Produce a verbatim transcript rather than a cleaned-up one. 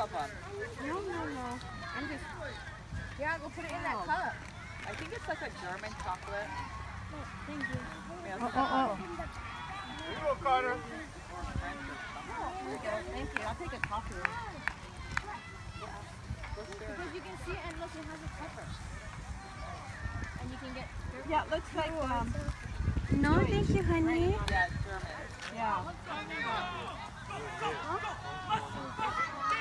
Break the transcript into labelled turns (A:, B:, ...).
A: love them.
B: No, no, no. I'm just...
C: Yeah, go put it in that cup.
A: I think it's like a German chocolate.
B: Oh, thank you.
A: Yeah,
B: Oh, oh, oh.
D: Here you go, Carter.
C: Thank you. I'll take a coffee.
B: Because you can see it and look, it has a cover. And you can get...
C: Yeah, it looks like... Um,
B: No, thank you, honey.
A: Yeah, it's German.
C: yeah.
B: Huh?